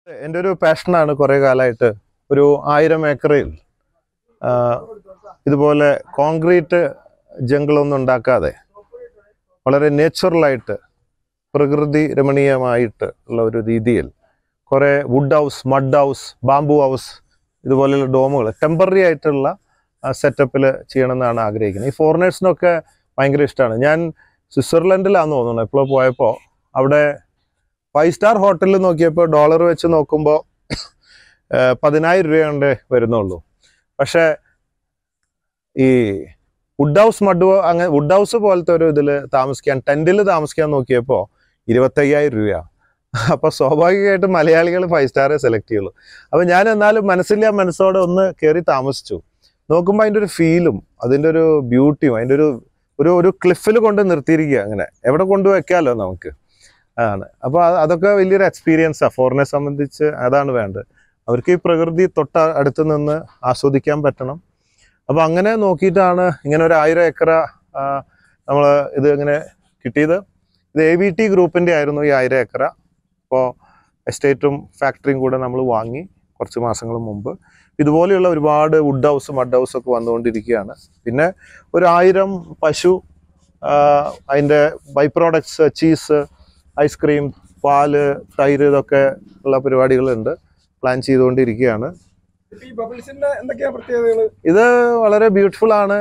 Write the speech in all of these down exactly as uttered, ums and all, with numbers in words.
എൻ്റെ ഒരു പാഷനാണ് കുറേ കാലമായിട്ട് ഒരു ആയിരം ഏക്കറിൽ ഇതുപോലെ കോൺക്രീറ്റ് ജംഗിളൊന്നും ഉണ്ടാക്കാതെ വളരെ നേച്ചുറലായിട്ട് പ്രകൃതി രമണീയമായിട്ട് ഉള്ള ഒരു രീതിയിൽ കുറേ wood house, mud house, bamboo house ഇതുപോലെയുള്ള ഡോമുകൾ ടെമ്പററി ആയിട്ടുള്ള സെറ്റപ്പിൽ ചെയ്യണമെന്നാണ് ആഗ്രഹിക്കുന്നത്. ഈ ഫോറിനേഴ്സിനൊക്കെ ഭയങ്കര ഇഷ്ടമാണ്. ഞാൻ സ്വിറ്റ്സർലൻഡിലാണെന്ന് തോന്നുന്നു എപ്പോഴും പോയപ്പോൾ അവിടെ ഫൈവ് സ്റ്റാർ ഹോട്ടലിൽ നോക്കിയപ്പോൾ ഡോളർ വെച്ച് നോക്കുമ്പോൾ പതിനായിരം രൂപ കൊണ്ട് വരുന്നുള്ളൂ. പക്ഷേ ഈ വുഡ് ഹൗസ്, മഡ് അങ്ങനെ വുഡ് ഹൗസ് പോലത്തെ ഒരു ഇതിൽ താമസിക്കാൻ, ടെൻറ്റിൽ താമസിക്കാൻ നോക്കിയപ്പോൾ ഇരുപത്തയ്യായിരം രൂപയാണ്. അപ്പോൾ സ്വാഭാവികമായിട്ടും മലയാളികൾ ഫൈവ് സ്റ്റാറേ സെലക്ട് ചെയ്യുള്ളൂ. അപ്പോൾ ഞാൻ എന്നാലും മനസ്സില്ല മനസ്സോടെ ഒന്ന് കയറി താമസിച്ചു. നോക്കുമ്പോൾ അതിൻ്റെ ഒരു ഫീലും അതിൻ്റെ ഒരു ബ്യൂട്ടിയും അതിൻ്റെ ഒരു ഒരു ഒരു ക്ലിഫിൽ കൊണ്ട് നിർത്തിയിരിക്കുക. അങ്ങനെ എവിടെ കൊണ്ടുവയ്ക്കാമല്ലോ നമുക്ക് ആണ്. അപ്പോൾ അതൊക്കെ വലിയൊരു എക്സ്പീരിയൻസാണ് ഫോറിനെ സംബന്ധിച്ച്. അതാണ് വേണ്ടത്. അവർക്ക് ഈ പ്രകൃതി തൊട്ട അടുത്ത് നിന്ന് ആസ്വദിക്കാൻ പറ്റണം. അപ്പോൾ അങ്ങനെ നോക്കിയിട്ടാണ് ഇങ്ങനെ ഒരു ആയിരം ഏക്കർ നമ്മൾ ഇത് ഇങ്ങനെ കിട്ടിയത്. ഇത് എ വി ടി ഗ്രൂപ്പിൻ്റെ ആയിരുന്നു ഈ ആയിരം ഏക്കർ. അപ്പോൾ എസ്റ്റേറ്റും ഫാക്ടറിയും കൂടെ നമ്മൾ വാങ്ങി കുറച്ച് മാസങ്ങൾ മുമ്പ്. ഇതുപോലെയുള്ള ഒരുപാട് വുഡ് ഹൗസ്, മഡ് ഹൗസ് ഒക്കെ വന്നുകൊണ്ടിരിക്കുകയാണ്. പിന്നെ ഒരു ആയിരം പശു, അതിൻ്റെ ബൈ പ്രോഡക്ട്സ്, ചീസ്, ഐസ്ക്രീം, പാല്, തൈര്, ഇതൊക്കെ ഉള്ള പരിപാടികളുണ്ട്. പ്ലാൻ ചെയ്തുകൊണ്ടിരിക്കുകയാണ്. ഇത് വളരെ ബ്യൂട്ടിഫുൾ ആണ്.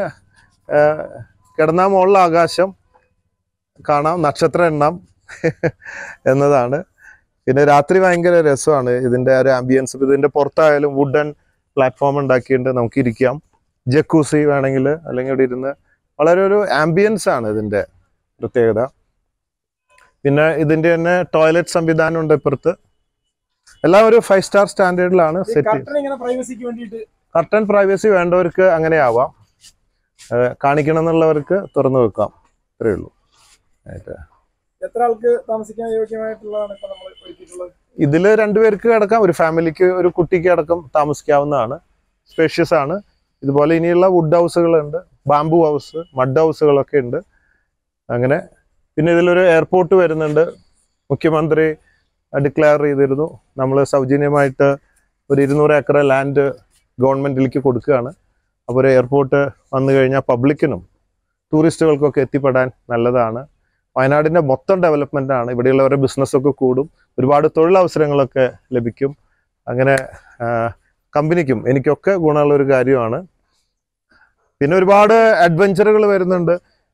കിടന്നാൽ മുകളിൽ ആകാശം കാണാം, നക്ഷത്രം എണ്ണാം എന്നതാണ്. പിന്നെ രാത്രി ഭയങ്കര രസമാണ് ഇതിൻ്റെ ഒരു ആംബിയൻസ്. ഇതിൻ്റെ പുറത്തായാലും വുഡൻ പ്ലാറ്റ്ഫോം ഉണ്ടാക്കിയിട്ട് നമുക്ക് ഇരിക്കാം. ജക്കൂസി വേണമെങ്കിൽ അല്ലെങ്കിൽ ഇവിടെ ഇരുന്ന് വളരെ ഒരു ആംബിയൻസ് ആണ് ഇതിൻ്റെ പ്രത്യേകത. പിന്നെ ഇതിൻ്റെ തന്നെ ടോയ്ലറ്റ് സംവിധാനം ഉണ്ട് ഇപ്പുറത്ത്. എല്ലാം ഒരു ഫൈവ് സ്റ്റാർ സ്റ്റാൻഡേർഡിലാണ് സെറ്റ്. കർട്ടൻ പ്രൈവസി വേണ്ടവർക്ക് അങ്ങനെ ആവാം, കാണിക്കണം എന്നുള്ളവർക്ക് തുറന്നു വെക്കാം, അത്രയേ ഉള്ളൂ. എത്ര ആൾക്ക് താമസിക്കാൻ യോഗ്യമായിട്ടുള്ളതാണ് ഇപ്പോൾ നമ്മൾ ഒരുക്കിയിട്ടുള്ളത്? ഇതിൽ രണ്ടുപേർക്ക് കിടക്കാം, ഒരു ഫാമിലിക്ക്, ഒരു കുട്ടിക്ക് അടക്കം താമസിക്കാവുന്നതാണ്. സ്പേഷ്യസ് ആണ്. ഇതുപോലെ ഇനിയുള്ള വുഡ് ഹൗസുകളുണ്ട്, ബാംബു ഹൗസ്, മഡ് ഹൗസുകളൊക്കെ ഉണ്ട്. അങ്ങനെ പിന്നെ ഇതിലൊരു എയർപോർട്ട് വരുന്നുണ്ട്. മുഖ്യമന്ത്രി ഡിക്ലെയർ ചെയ്തിരുന്നു നമ്മൾ സൗജന്യമായിട്ട് ഒരു ഇരുന്നൂറ് ഏക്കർ ലാൻഡ് ഗവൺമെൻറ്റിലേക്ക് കൊടുക്കുകയാണ്. അപ്പോൾ ഒരു എയർപോർട്ട് വന്നു കഴിഞ്ഞാൽ പബ്ലിക്കിനും ടൂറിസ്റ്റുകൾക്കൊക്കെ എത്തിപ്പെടാൻ നല്ലതാണ്. വയനാടിൻ്റെ മൊത്തം ഡെവലപ്മെൻറ്റാണ്. ഇവിടെയുള്ളവരുടെ ബിസിനസ്സൊക്കെ കൂടും, ഒരുപാട് തൊഴിലവസരങ്ങളൊക്കെ ലഭിക്കും. അങ്ങനെ കമ്പനിക്കും എനിക്കൊക്കെ ഗുണമുള്ളൊരു കാര്യമാണ്. പിന്നെ ഒരുപാട് അഡ്വഞ്ചറുകൾ വരുന്നുണ്ട്.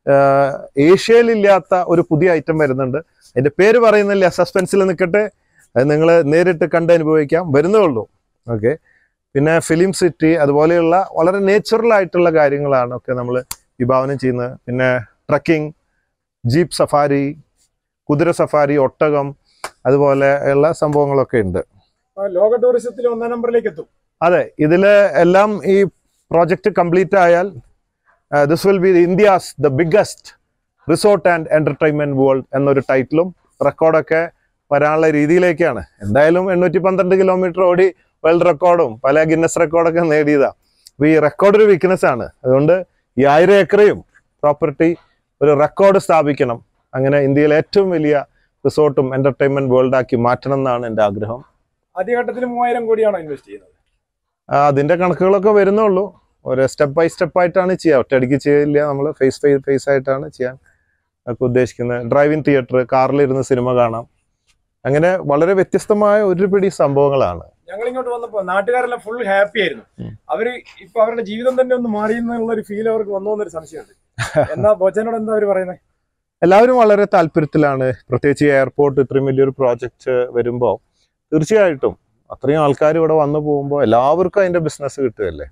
ഏഷ്യയിലില്ലാത്ത ഒരു പുതിയ ഐറ്റം വരുന്നുണ്ട്. അതിൻ്റെ പേര് പറയുന്നില്ല, സസ്പെൻസിൽ നിൽക്കട്ടെ, അത് നിങ്ങൾ നേരിട്ട് കണ്ട് അനുഭവിക്കാം, വരുന്നേ ഉള്ളൂ. ഓക്കെ. പിന്നെ ഫിലിം സിറ്റി, അതുപോലെയുള്ള വളരെ നേച്ചുറൽ ആയിട്ടുള്ള കാര്യങ്ങളാണ് ഒക്കെ നമ്മൾ വിഭാവനം ചെയ്യുന്നത്. പിന്നെ ട്രക്കിംഗ്, ജീപ്പ് സഫാരി, കുതിര സഫാരി, ഒട്ടകം, അതുപോലെ ഉള്ള സംഭവങ്ങളൊക്കെ ഉണ്ട്. ലോക ടൂറിസത്തിൽ ഒന്നാം നമ്പറിലേക്ക് എത്തും. അതെ, ഇതിൽ എല്ലാം ഈ പ്രോജക്റ്റ് കംപ്ലീറ്റ് ആയാൽ this will be India's the biggest resort and entertainment world എന്നൊരു ടൈറ്റിലും റെക്കോർഡൊക്കെ വരാനുള്ള രീതിയിലേക്കാണ്. എന്തായാലും എണ്ണൂറ്റി പന്ത്രണ്ട് കിലോമീറ്റർ ഓടി വേൾഡ് റെക്കോർഡും പല ഗിന്നസ് റെക്കോർഡൊക്കെ നേടിയതാണ്. അപ്പോൾ ഈ റെക്കോർഡ് ഒരു വീക്ക്നെസ് ആണ്. അതുകൊണ്ട് ഈ ആയിരം ഏക്കറയും പ്രോപ്പർട്ടി ഒരു റെക്കോർഡ് സ്ഥാപിക്കണം. അങ്ങനെ ഇന്ത്യയിലെ ഏറ്റവും വലിയ റിസോർട്ടും എന്റർടൈൻമെന്റ് വേൾഡ് ആക്കി മാറ്റണം എന്നാണ് എൻ്റെ ആഗ്രഹം. ആദ്യഘട്ടത്തിൽ മൂവായിരം കോടിയാണോ ഇൻവെസ്റ്റ് ചെയ്യുന്നത്? അതിൻ്റെ കണക്കുകളൊക്കെ വരുന്നുള്ളൂ. ഒരു സ്റ്റെപ്പ് ബൈ സ്റ്റെപ്പ് ആയിട്ടാണ് ചെയ്യുക, ഒറ്റയടിക്ക് ചെയ്യില്ല. നമ്മൾ ഫേസ് ഫേസ് ഫേസ് ആയിട്ടാണ് ചെയ്യാൻ ഒക്കെ ഉദ്ദേശിക്കുന്നത്. ഡ്രൈവിംഗ് തിയേറ്റർ, കാറിലിരുന്ന് സിനിമ കാണാം, അങ്ങനെ വളരെ വ്യത്യസ്തമായ ഒരു പിടി സംഭവങ്ങളാണ്. ഞങ്ങൾ ഇങ്ങോട്ട് വന്നപ്പോൾ നാട്ടുകാരെല്ലാം ഫുൾ ഹാപ്പി ആയിരുന്നു. അവര് ഇപ്പൊ അവരുടെ ജീവിതം തന്നെ ഒന്ന് മാറിയെന്നുള്ള ഒരു ഫീൽ അവർക്ക് വന്നു എന്നൊരു സംശയമുണ്ട്. എന്താ ബോച്ചനോട് എന്താ അവർ പറയുന്നത്? എല്ലാവരും വളരെ താല്പര്യത്തിലാണ്. പ്രത്യേകിച്ച് എയർപോർട്ട് ഇത്രയും വലിയൊരു പ്രോജക്റ്റ് വരുമ്പോൾ തീർച്ചയായിട്ടും അത്രയും ആൾക്കാർ ഇവിടെ വന്നു പോകുമ്പോൾ എല്ലാവർക്കും അതിൻ്റെ ബിസിനസ് കിട്ടുകയല്ലേ.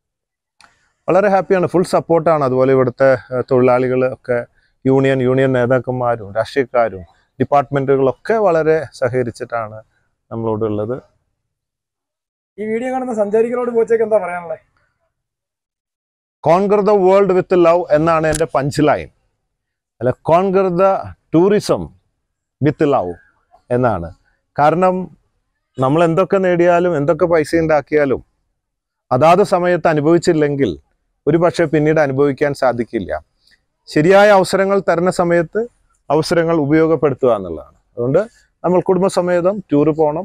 വളരെ ഹാപ്പിയാണ്, ഫുൾ സപ്പോർട്ടാണ്. അതുപോലെ ഇവിടുത്തെ തൊഴിലാളികൾ ഒക്കെ, യൂണിയൻ യൂണിയൻ നേതാക്കന്മാരും രാഷ്ട്രീയക്കാരും ഡിപ്പാർട്ട്മെൻറ്റുകളൊക്കെ വളരെ സഹകരിച്ചിട്ടാണ് നമ്മളോടുള്ളത്. ഈ വീഡിയോ കാണുന്ന സഞ്ചാരികളോട് ബോച്ചയ്ക്ക് എന്താ പറയാനുള്ളത്? Conquer the world with love എന്നാണ് എൻ്റെ പഞ്ച് ലൈൻ. അല്ല, conquer the tourism with love എന്നാണ്. കാരണം നമ്മൾ എന്തൊക്കെ നേടിയാലും എന്തൊക്കെ പൈസ ഉണ്ടാക്കിയാലും അതാത് സമയത്ത് അനുഭവിച്ചില്ലെങ്കിൽ ഒരു പക്ഷേ പിന്നീട് അനുഭവിക്കാൻ സാധിക്കില്ല. ശരിയായ അവസരങ്ങൾ തരുന്ന സമയത്ത് അവസരങ്ങൾ ഉപയോഗപ്പെടുത്തുക എന്നുള്ളതാണ്. അതുകൊണ്ട് നമ്മൾ കുടുംബസമേതം ടൂർ പോകണം.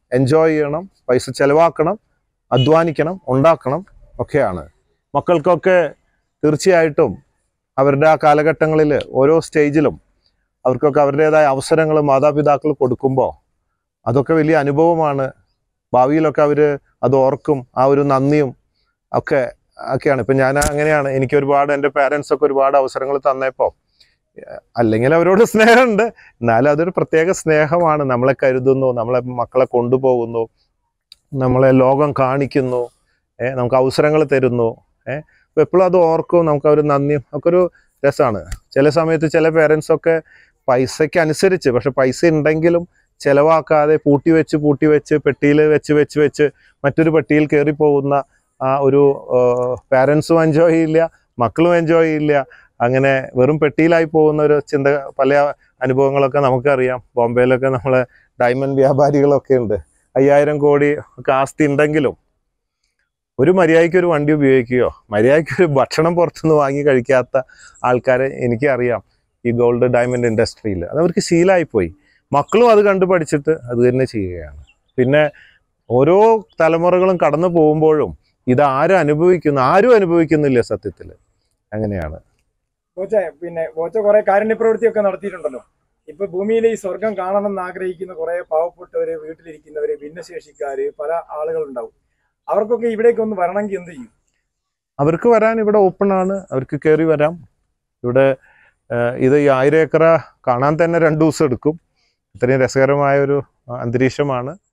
എൻജോയ് ചെയ്യണം, പൈസ ചെലവാക്കണം, അധ്വാനിക്കണം, ഉണ്ടാക്കണം ഒക്കെയാണ്. മക്കൾക്കൊക്കെ തീർച്ചയായിട്ടും അവരുടെ ആ കാലഘട്ടങ്ങളിൽ ഓരോ സ്റ്റേജിലും അവർക്കൊക്കെ അവരുടേതായ അവസരങ്ങൾ മാതാപിതാക്കൾ കൊടുക്കുമ്പോൾ അതൊക്കെ വലിയ അനുഭവമാണ്. ഭാവിയിലൊക്കെ അവർ അത് ഓർക്കും. ആ ഒരു നന്ദിയും ഒക്കെ ഒക്കെയാണ്. ഇപ്പം ഞാൻ അങ്ങനെയാണ്. എനിക്ക് ഒരുപാട് എൻ്റെ പാരൻസൊക്കെ ഒരുപാട് അവസരങ്ങൾ തന്നപ്പോൾ, അല്ലെങ്കിൽ അവരോട് സ്നേഹമുണ്ട്, എന്നാലും അതൊരു പ്രത്യേക സ്നേഹമാണ്. നമ്മളെ കരുതുന്നു, നമ്മളെ മക്കളെ കൊണ്ടുപോകുന്നു, നമ്മളെ ലോകം കാണിക്കുന്നു, ഏഹ് നമുക്ക് അവസരങ്ങൾ തരുന്നു. ഏഹ് അപ്പോൾ എപ്പോഴും അത് ഓർക്കും. നമുക്ക് ഒരു നന്ദിയും ഒക്കെ ഒരു രസമാണ്. ചില സമയത്ത് ചില പേരൻസൊക്കെ പൈസയ്ക്ക് അനുസരിച്ച്, പക്ഷെ പൈസ ഉണ്ടെങ്കിലും ചിലവാക്കാതെ പൂട്ടി വെച്ച് പൂട്ടി വെച്ച് പെട്ടിയിൽ വെച്ച് വെച്ച് വെച്ച് മറ്റൊരു പെട്ടിയിൽ കയറി പോകുന്ന ആ ഒരു പാരൻസും എൻജോയ് ചെയ്യില്ല, മക്കളും എൻജോയ് ചെയ്യില്ല. അങ്ങനെ വെറും പെട്ടിയിലായി പോകുന്ന ഒരു ചിന്ത, പല അനുഭവങ്ങളൊക്കെ നമുക്കറിയാം. ബോംബെയിലൊക്കെ നമ്മളെ ഡയമണ്ട് വ്യാപാരികളൊക്കെ ഉണ്ട്. അയ്യായിരം കോടി ഒക്കെ ആസ്തി ഉണ്ടെങ്കിലും ഒരു മര്യാദയ്ക്ക് ഒരു വണ്ടി ഉപയോഗിക്കുകയോ മര്യാദയ്ക്ക് ഒരു ഭക്ഷണം പുറത്തുനിന്ന് വാങ്ങി കഴിക്കാത്ത ആൾക്കാരെ എനിക്കറിയാം ഈ ഗോൾഡ് ഡയമണ്ട് ഇൻഡസ്ട്രിയിൽ. അതവർക്ക് ശീലമായിപ്പോയി. മക്കളും അത് കണ്ടു പഠിച്ചിട്ട് അത് തന്നെ ചെയ്യുകയാണ്. പിന്നെ ഓരോ തലമുറകളും കടന്നു പോകുമ്പോഴും ഇത് ആരും അനുഭവിക്കുന്നു ആരും അനുഭവിക്കുന്നില്ല സത്യത്തിൽ. അങ്ങനെയാണ്. ബോച്ച പിന്നെ ബോച്ച കുറെ കാരുണ്യ പ്രവൃത്തിയൊക്കെ നടത്തിയിട്ടുണ്ടല്ലോ. ഇപ്പൊ ഭൂമിയിലെ ഈ സ്വർഗം കാണണം എന്ന് ആഗ്രഹിക്കുന്ന കുറെ പാവപ്പെട്ടവര്, വീട്ടിലിരിക്കുന്നവര്, ഭിന്നശേഷിക്കാര്, പല ആളുകളുണ്ടാവും. അവർക്കൊക്കെ ഇവിടേക്ക് ഒന്ന് വരണമെങ്കിൽ എന്ത് ചെയ്യും? അവർക്ക് വരാൻ ഇവിടെ ഓപ്പൺ ആണ്. അവർക്ക് കയറി വരാം. ഇവിടെ ഇത് ഈ ആയിരം ഏക്കറ കാണാൻ തന്നെ രണ്ടു ദിവസം എടുക്കും. ഇത്രയും രസകരമായ ഒരു അന്തരീക്ഷമാണ്.